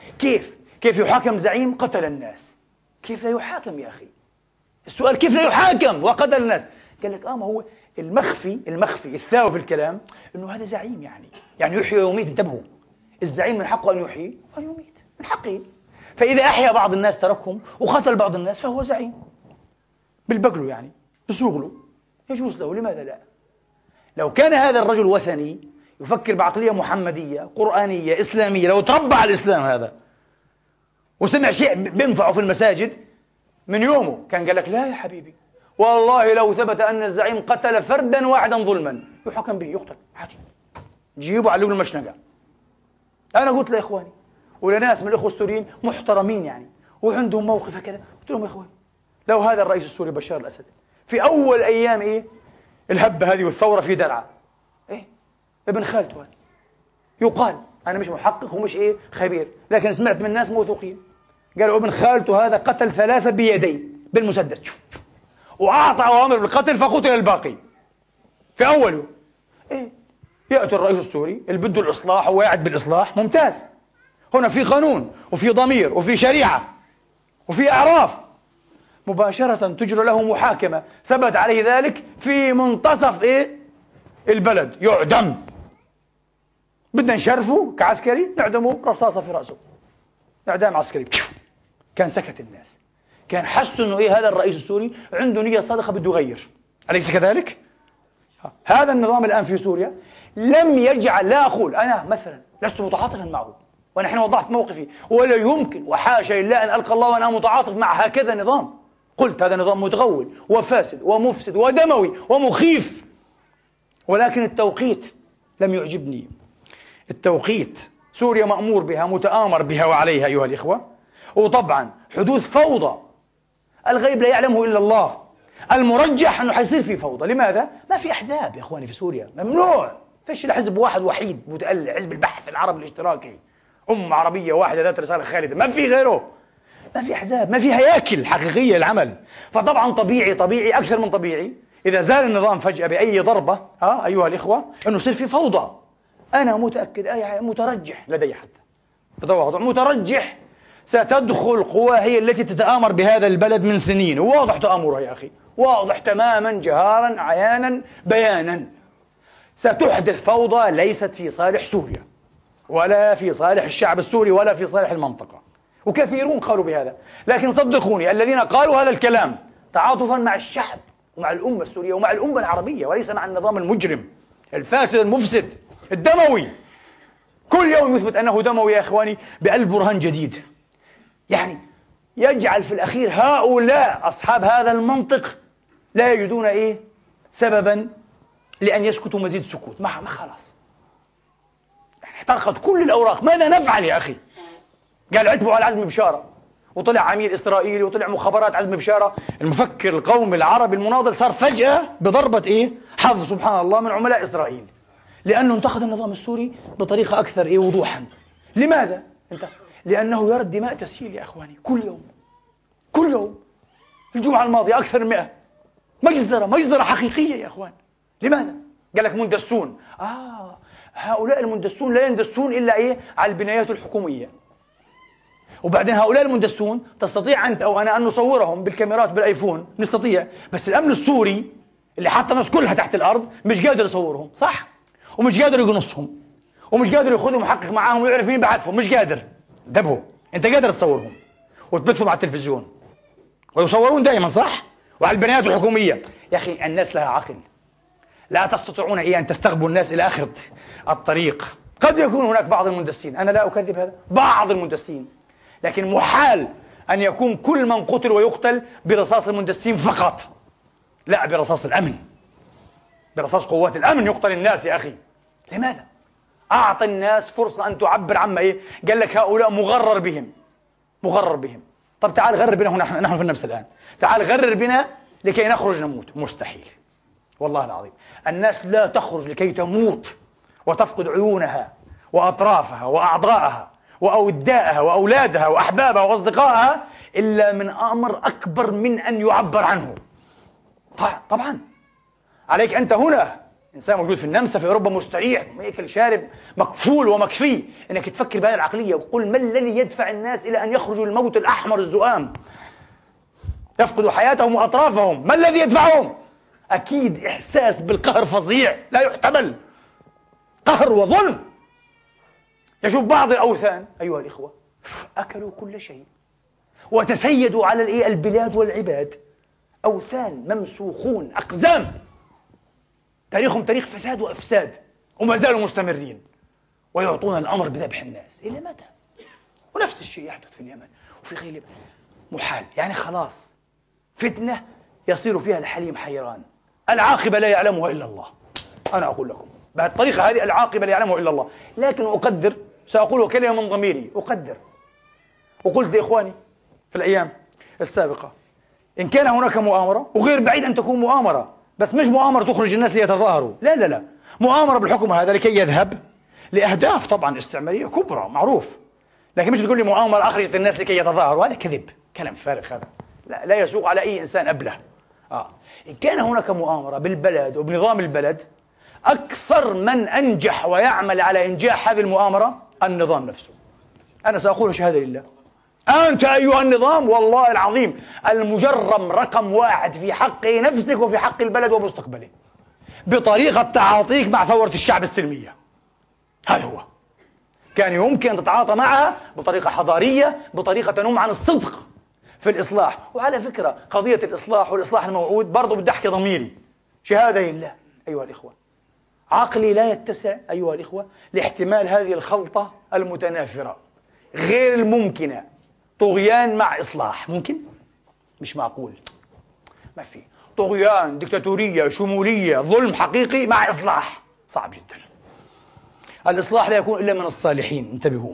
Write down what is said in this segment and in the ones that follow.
كيف يحاكم زعيم قتل الناس؟ كيف لا يحاكم يا أخي؟ السؤال كيف لا يحاكم وقتل الناس؟ قال لك ما هو المخفي الثاوي في الكلام انه هذا زعيم، يعني يحيي ويميت. انتبهوا، الزعيم من حقه ان يحيي وان يميت، من حقه. فاذا احيا بعض الناس تركهم وقتل بعض الناس فهو زعيم بالبقله، يعني بصوغله، يجوز له، لماذا لا؟ لو كان هذا الرجل وثني يفكر بعقليه محمديه قرانيه اسلاميه، لو تربى على الاسلام هذا وسمع شيء بينفعه في المساجد من يومه كان قال لك لا يا حبيبي، والله لو ثبت أن الزعيم قتل فردا واحدا ظلما يحكم به، يقتل عادي، جيبوا علقوا المشنقة. أنا قلت لإخواني ولناس من الإخوة السوريين محترمين يعني وعندهم موقف كذا، قلت لهم يا إخواني لو هذا الرئيس السوري بشار الأسد في أول أيام الهبة هذه والثورة في درعا ابن خالته هذا، يقال، أنا مش محقق ومش خبير، لكن سمعت من ناس موثوقين قالوا ابن خالته هذا قتل 3 بيديه بالمسدس، وأعطى أوامر بالقتل فقتل الباقي في أول يوم. يأتي الرئيس السوري اللي بده الإصلاح وواعد بالإصلاح، ممتاز، هنا في قانون وفي ضمير وفي شريعة وفي أعراف، مباشرة تجرى له محاكمة، ثبت عليه ذلك في منتصف البلد، يعدم. بدنا نشرفه كعسكري، نعدمه رصاصة في رأسه، إعدام عسكري. كان سكت الناس، كان حسوا انه هذا الرئيس السوري عنده نية صادقة بده يغير، أليس كذلك؟ هذا النظام الآن في سوريا لم يجعل، لا أقول أنا مثلا لست متعاطفا معه، وأنا حين وضحت موقفي، ولا يمكن وحاشا لله أن ألقى الله وأنا متعاطف مع هكذا نظام. قلت هذا نظام متغول وفاسد ومفسد ودموي ومخيف، ولكن التوقيت لم يعجبني. التوقيت، سوريا مأمور بها، متآمر بها وعليها أيها الإخوة، وطبعا حدوث فوضى، الغيب لا يعلمه إلا الله، المرجح أنه حيصير في فوضى. لماذا؟ ما في أحزاب يا إخواني في سوريا، ممنوع، فيش إلا حزب واحد وحيد متألع، حزب البحث العربي الاشتراكي، عربية واحدة ذات رسالة خالدة، ما في غيره، ما في أحزاب، ما في هياكل حقيقية للعمل. فطبعا طبيعي أكثر من طبيعي إذا زال النظام فجأة بأي ضربة أيها الإخوة أنه يصير في فوضى. أنا متأكد، مترجح لدي حتى بتواضع، مترجح ستدخل قوى هي التي تتآمر بهذا البلد من سنين، وواضح تآمرها يا أخي، واضح تماما، جهارا عيانا بيانا، ستحدث فوضى ليست في صالح سوريا ولا في صالح الشعب السوري ولا في صالح المنطقة، وكثيرون قالوا بهذا. لكن صدقوني الذين قالوا هذا الكلام تعاطفا مع الشعب ومع الأمة السورية ومع الأمة العربية، وليس مع النظام المجرم الفاسد المفسد الدموي، كل يوم يثبت أنه دموي يا إخواني بألف برهان جديد، يعني يجعل في الأخير هؤلاء أصحاب هذا المنطق لا يجدون سببا لأن يسكتوا مزيد سكوت. ما خلاص، يعني احترقت كل الأوراق، ماذا نفعل يا أخي؟ قال عتبوا على عزمي بشارة، وطلع عميد إسرائيلي، وطلع مخابرات عزمي بشارة، المفكر القومي العربي المناضل، صار فجأة بضربة حظ سبحان الله من عملاء إسرائيل، لأنه انتقد النظام السوري بطريقة أكثر وضوحا. لماذا؟ لأنه يرى الدماء تسيل يا أخواني كل يوم. الجمعة الماضية أكثر من 100 مجزرة حقيقية يا أخوان. لماذا؟ قال لك مندسون. هؤلاء المندسون لا يندسون إلا على البنايات الحكومية، وبعدين هؤلاء المندسون تستطيع أنت أو أنا أن نصورهم بالكاميرات بالآيفون، نستطيع، بس الأمن السوري اللي حط الناس كلها تحت الأرض مش قادر يصورهم، صح؟ ومش قادر يقنصهم، ومش قادر ياخذهم يحقق معاهم ويعرف مين بعثهم، مش قادر. انتبهوا، انت قادر تصورهم وتبثهم على التلفزيون ويصورون دائما، صح؟ وعلى البنايات الحكومية. يا أخي الناس لها عقل، لا تستطيعون أن تستغبوا الناس إلى آخر الطريق. قد يكون هناك بعض المندسين، أنا لا أكذب هذا، بعض المندسين، لكن محال أن يكون كل من قتل ويقتل برصاص المندسين فقط، لا، برصاص الأمن، برصاص قوات الأمن يقتل الناس يا أخي. لماذا؟ أعطى الناس فرصة أن تعبر عما قال لك هؤلاء مغرر بهم. طب تعال غرر بنا هنا، نحن في النفس الآن، تعال غرر بنا لكي نخرج نموت. مستحيل، والله العظيم. الناس لا تخرج لكي تموت وتفقد عيونها وأطرافها وأعضاءها وأودائها وأولادها وأحبابها وأصدقائها إلا من أمر أكبر من أن يعبر عنه. طبعا عليك أنت هنا، إنسان موجود في النمسا في أوروبا مستريح ماكل شارب مكفول ومكفي، إنك تفكر بهذه العقلية وقل ما الذي يدفع الناس إلى أن يخرجوا الموت الأحمر الزؤام يفقدوا حياتهم وأطرافهم؟ ما الذي يدفعهم؟ أكيد إحساس بالقهر فظيع لا يحتمل، قهر وظلم. يشوف بعض الأوثان أيها الإخوة أكلوا كل شيء وتسيدوا على البلاد والعباد، أوثان ممسوخون أقزام، تاريخهم تاريخ فساد وإفساد وما زالوا مستمرين، ويعطون الأمر بذبح الناس إلى متى؟ ونفس الشيء يحدث في اليمن وفي غير محال. يعني خلاص فتنة يصير فيها الحليم حيران، العاقبة لا يعلمها إلا الله. أنا أقول لكم بهالطريقة هذه العاقبة لا يعلمها إلا الله، لكن أقدر، سأقول كلمة من ضميري، أقدر وقلت لإخواني في الأيام السابقة إن كان هناك مؤامرة، وغير بعيد أن تكون مؤامرة، بس مش مؤامرة تخرج الناس ليتظاهروا، لا لا لا، مؤامرة بالحكم هذا لكي يذهب لأهداف طبعا استعمارية كبرى معروف، لكن مش بتقول لي مؤامرة أخرجت الناس لكي يتظاهروا، هذا كذب، كلام فارغ هذا، لا يسوق على أي إنسان أبله. إن كان هناك مؤامرة بالبلد وبنظام البلد، أكثر من أنجح ويعمل على إنجاح هذه المؤامرة النظام نفسه. أنا سأقول شهادة لله، أنت أيها النظام والله العظيم المجرم رقم واحد في حق نفسك وفي حق البلد ومستقبله، بطريقة تعاطيك مع ثورة الشعب السلمية. هذا هو، كان يمكن أن تتعاطى معها بطريقة حضارية، بطريقة تنم عن الصدق في الإصلاح. وعلى فكرة قضية الإصلاح والإصلاح الموعود برضو بدي أحكي ضميري، شهادة لله أيها الإخوة، عقلي لا يتسع أيها الإخوة لاحتمال هذه الخلطة المتنافرة غير الممكنة. طغيان مع إصلاح ممكن؟ مش معقول، ما في. طغيان، ديكتاتورية، شمولية، ظلم حقيقي مع إصلاح صعب جدا. الإصلاح لا يكون إلا من الصالحين، انتبهوا،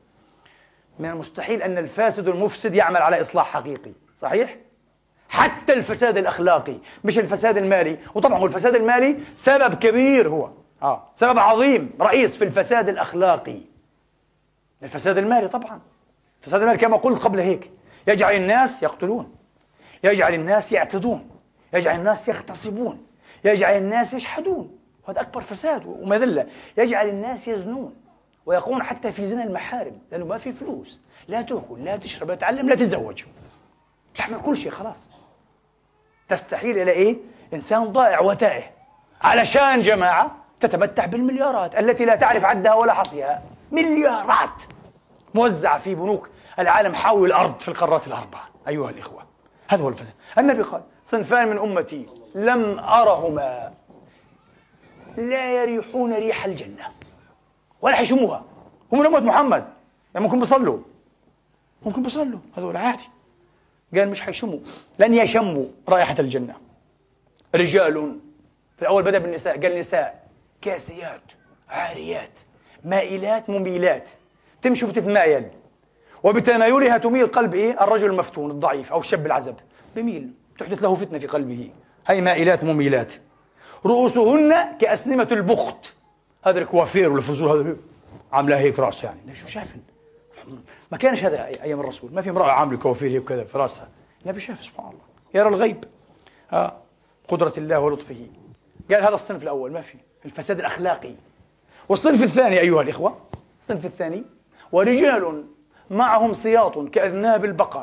من المستحيل أن الفاسد المفسد يعمل على إصلاح حقيقي، صحيح؟ حتى الفساد الأخلاقي مش الفساد المالي، وطبعا هو الفساد المالي سبب كبير، هو سبب عظيم رئيس في الفساد الأخلاقي. الفساد المالي طبعا، الفساد المالي كما قلت قبل هيك يجعل الناس يقتلون، يجعل الناس يعتدون، يجعل الناس يغتصبون، يجعل الناس يشحدون، وهذا أكبر فساد ومذلة. يجعل الناس يزنون ويقومون حتى في زنا المحارم، لأنه ما في فلوس، لا تأكل لا تشرب لا تتعلم لا تتزوج، تعمل كل شيء خلاص، تستحيل إلى إيه؟ إنسان ضائع وتائه علشان جماعة تتمتع بالمليارات التي لا تعرف عدها ولا حصيها، مليارات موزعة في بنوك العالم حول الأرض في القارات الأربعة. أيها الإخوة هذا هو الفساد. النبي قال صنفان من أمتي لم أرهما لا يريحون ريح الجنة ولا حيشموها، هم من أمة محمد، يعني ممكن بيصلوا هذول عادي، قال مش حيشموا، لن يشموا رائحة الجنة. رجال، في الأول بدأ بالنساء، قال نساء كاسيات عاريات مائلات مميلات، تمشي وبتتمايل، وبتمايلها تميل قلب الرجل المفتون الضعيف أو الشاب العزب، بميل تحدث له فتنة في قلبه. هي مائلات مميلات، رؤوسهن كأسنمة البخت، هذا الكوافير والفزور هذا عاملاه هيك رأس، يعني شو شايفين؟ ما كانش هذا أيام الرسول، ما في امرأة عاملة كوافير هيك كذا في رأسها، النبي شاف سبحان الله، يرى الغيب، قدرة الله ولطفه. قال هذا الصنف الأول ما في الفساد الأخلاقي. والصنف الثاني أيها الإخوة، الصنف الثاني ورجال معهم سياط كأذناب البقر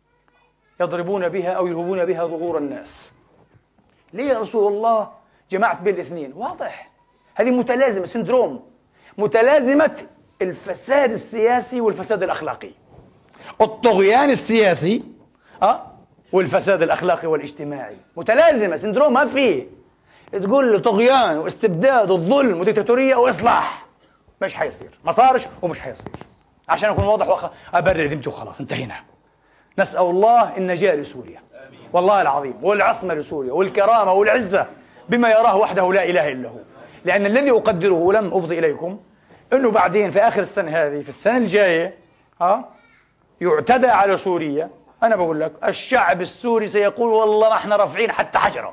يضربون بها أو يلهبون بها ظهور الناس. ليه يا رسول الله جمعت بين الاثنين؟ واضح، هذه متلازمة، سندروم، متلازمة الفساد السياسي والفساد الأخلاقي، الطغيان السياسي والفساد الأخلاقي والاجتماعي، متلازمة، سندروم، ما فيه تقول له طغيان واستبداد والظلم وديكتاتورية وإصلاح، مش حيصير، ما صارش ومش حيصير. عشان أكون واضح أبرر ذمتي وخلاص انتهينا. نسأل الله النجاة لسوريا والله العظيم، والعصمة لسوريا، والكرامة والعزة بما يراه وحده لا إله إلا هو. لأن الذي أقدره ولم أفضي إليكم أنه بعدين في آخر السنة هذه، في السنة الجاية يعتدى على سوريا. أنا بقول لك الشعب السوري سيقول والله ما احنا رافعين حتى حجرة،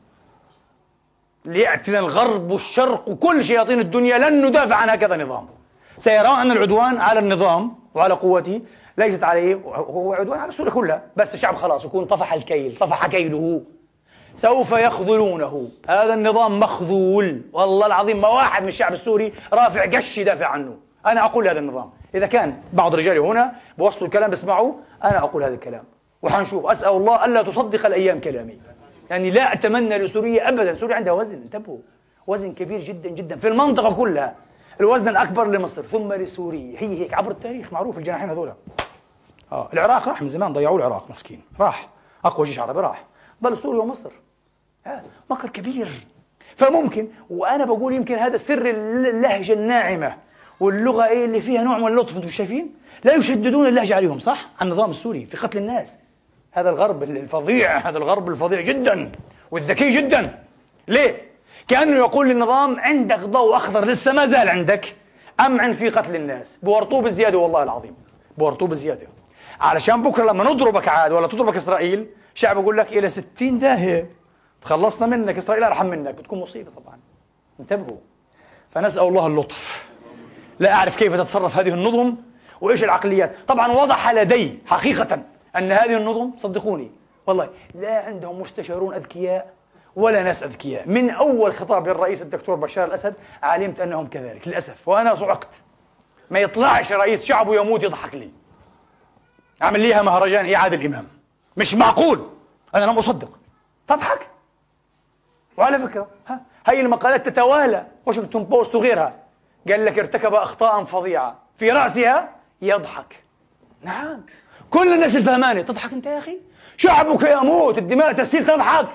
ليأتنا الغرب والشرق وكل شياطين الدنيا لن ندافع عن هكذا نظام. سيرون أن العدوان على النظام وعلى قوته ليست عليه، هو عدوان على سوريا كلها، بس الشعب خلاص يكون طفح الكيل، طفح كيله، سوف يخذلونه. هذا النظام مخذول والله العظيم، ما واحد من الشعب السوري رافع قش يدافع عنه. أنا أقول هذا النظام، إذا كان بعض رجالي هنا بوصلوا الكلام بسمعوا، أنا أقول هذا الكلام وحنشوف. أسأل الله ألا تصدق الأيام كلامي، يعني لا أتمنى لسوريا أبدا. سوريا عندها وزن، انتبهوا، وزن كبير جدا جدا في المنطقة كلها، الوزن الأكبر لمصر ثم لسوريا، هي هيك عبر التاريخ معروف. الجناحين هذول العراق راح من زمان، ضيعوا العراق مسكين، راح أقوى جيش عربي راح، ضل سوريا ومصر. مكر كبير. فممكن، وأنا بقول يمكن هذا سر اللهجة الناعمة واللغة اللي فيها نوع من اللطف. أنتم شايفين؟ لا يشددون اللهجة عليهم، صح؟ على النظام السوري في قتل الناس. هذا الغرب الفظيع، هذا الغرب الفظيع جدا والذكي جدا. ليه؟ كأنه يقول للنظام عندك ضوء أخضر لسه ما زال عندك، أمعن في قتل الناس، بورطوه بزيادة والله العظيم، بورطوه بزيادة، علشان بكرة لما نضربك عاد ولا تضربك إسرائيل شعب يقول لك إلى 60 داهية تخلصنا منك، إسرائيل أرحم منك، بتكون مصيبة طبعا. انتبهوا. فنسأل الله اللطف. لا أعرف كيف تتصرف هذه النظم وإيش العقليات. طبعا وضح لدي حقيقة أن هذه النظم، صدقوني والله، لا عندهم مستشارون أذكياء ولا ناس أذكياء. من أول خطاب للرئيس الدكتور بشار الأسد علمت أنهم كذلك للأسف، وأنا صعقت. ما يطلعش رئيس شعبه يموت يضحك لي، عمل ليها مهرجان إيعاد الإمام. مش معقول، أنا لم أصدق. تضحك. وعلى فكرة هاي المقالات تتوالى، واشنطن بوست وغيرها، قال لك ارتكب أخطاء فظيعة، في رأسها يضحك. نعم، كل الناس الفهمانة تضحك. أنت يا أخي شعبك يموت، الدماء تسيل، تضحك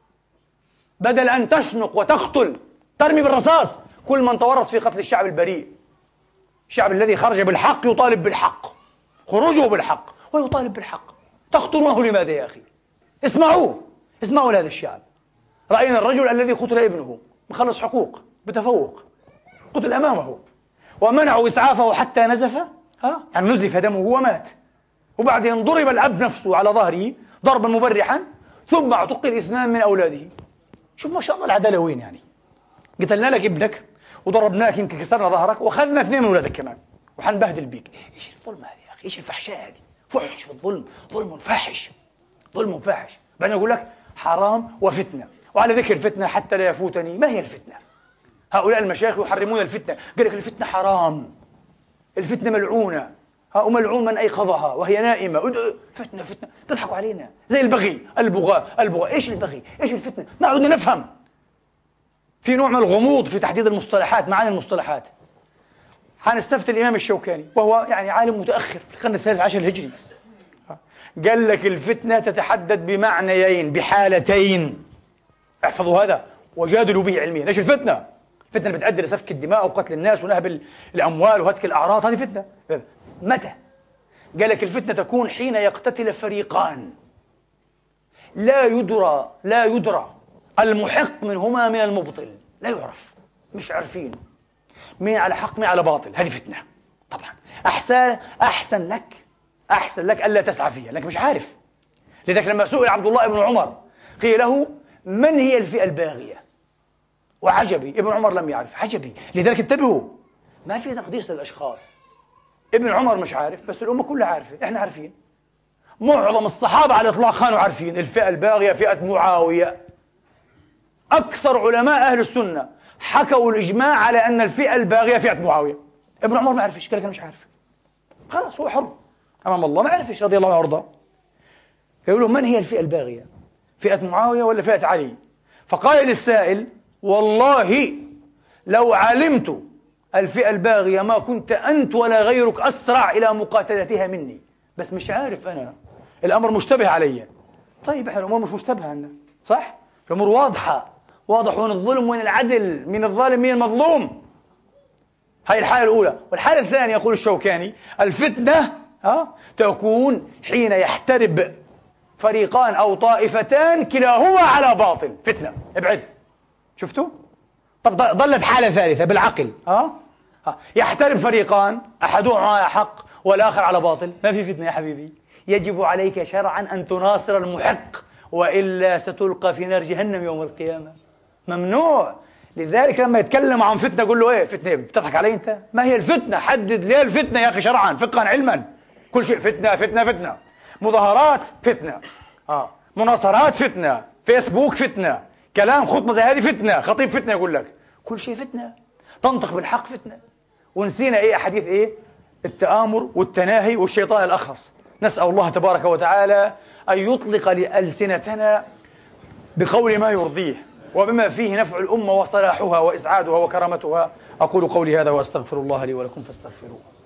بدل أن تشنق وتقتل، ترمي بالرصاص كل من تورط في قتل الشعب البريء، الشعب الذي خرج بالحق يطالب بالحق، خروجه بالحق ويطالب بالحق. تقتلونه لماذا يا أخي؟ اسمعوا لهذا الشعب. رأينا الرجل الذي قتل ابنه مخلص حقوق بتفوق، قتل أمامه ومنعوا إسعافه حتى نزف، يعني نزف دمه ومات، وبعدين ضرب الأب نفسه على ظهره ضربا مبرحا، ثم اعتقل 2 من أولاده. شوف ما شاء الله العدالة وين، يعني قتلنا لك ابنك وضربناك، يمكن كسرنا ظهرك وأخذنا 2 من أولادك كمان وحنبهدل بيك. إيش الظلم هذا يا أخي؟ إيش الفحشاء هذه؟ فحش في الظلم، ظلم فاحش، ظلم فاحش. بعدين يقول لك حرام وفتنة. وعلى ذكر الفتنة حتى لا يفوتني، ما هي الفتنة؟ هؤلاء المشايخ يحرمون الفتنة، قال لك الفتنة حرام، الفتنة ملعونة، وملعون من أيقظها وهي نائمة. فتنة تضحكوا علينا زي البغي، البغاء. إيش البغي؟ إيش الفتنة؟ ما عدنا نفهم. في نوع من الغموض في تحديد المصطلحات، معاني المصطلحات. حنستفتي الإمام الشوكاني وهو يعني عالم متأخر في القرن 13 الهجري، قال لك الفتنة تتحدد بمعنيين، بحالتين. احفظوا هذا وجادلوا به علميا. ايش الفتنة؟ فتنة بتؤدي لسفك الدماء وقتل الناس ونهب الأموال وهتك الأعراض، هذه فتنة. متى؟ قال لك الفتنة تكون حين يقتتل فريقان لا يدرى المحق منهما من المبطل، لا يعرف، مش عارفين مين على حق مين على باطل. هذه فتنة. طبعا أحسن لك ألا تسعى فيها لأنك مش عارف. لذلك لما سئل عبد الله بن عمر قيل له من هي الفئة الباغية؟ وعجبي ابن عمر لم يعرف، عجبي. لذلك انتبهوا، ما في تقديس للأشخاص. ابن عمر مش عارف بس الأمة كلها عارفة، احنا عارفين. معظم الصحابة على الإطلاق كانوا عارفين الفئة الباغية فئة معاوية. أكثر علماء أهل السنة حكوا الإجماع على أن الفئة الباغية فئة معاوية. ابن عمر ما عرفش، قال لك أنا مش عارف. خلاص هو حر أمام الله، ما عرفش رضي الله عنه وأرضاه. يقولوا من هي الفئة الباغية؟ فئة معاوية ولا فئة علي؟ فقال للسائل والله لو علمت الفئة الباغية ما كنت أنت ولا غيرك أسرع إلى مقاتلتها مني، بس مش عارف أنا، الأمر مشتبه علي. طيب إحنا الأمور مش مشتبهة عنا، صح؟ الأمور واضح وين الظلم وين العدل، مين الظالم مين المظلوم. هاي الحالة الأولى. والحالة الثانية يقول الشوكاني الفتنة تكون حين يحترب فريقان أو طائفتان كلاهما على باطل، فتنة. ابعد. شفتوا؟ طب ظلت حالة ثالثة بالعقل، يحترب فريقان أحدهما على حق والآخر على باطل، ما في فتنة يا حبيبي. يجب عليك شرعا أن تناصر المحق وإلا ستلقى في نار جهنم يوم القيامة. ممنوع. لذلك لما يتكلم عن فتنة قول له ايه فتنة؟ بتضحك علي انت؟ ما هي الفتنة؟ حدد ليه الفتنة يا أخي شرعا فقها علما. كل شيء فتنة فتنة فتنة. مظاهرات فتنة، مناصرات فتنة، فيسبوك فتنة، كلام خطبة زي هذه فتنة، خطيب فتنة يقول لك، كل شيء فتنة، تنطق بالحق فتنة. ونسينا إيه حديث إيه؟ التآمر والتناهي والشيطان الأخرس. نسأل الله تبارك وتعالى أن يطلق لألسنتنا بقول ما يرضيه وبما فيه نفع الأمة وصلاحها وإسعادها وكرامتها. أقول قولي هذا وأستغفر الله لي ولكم فاستغفروه.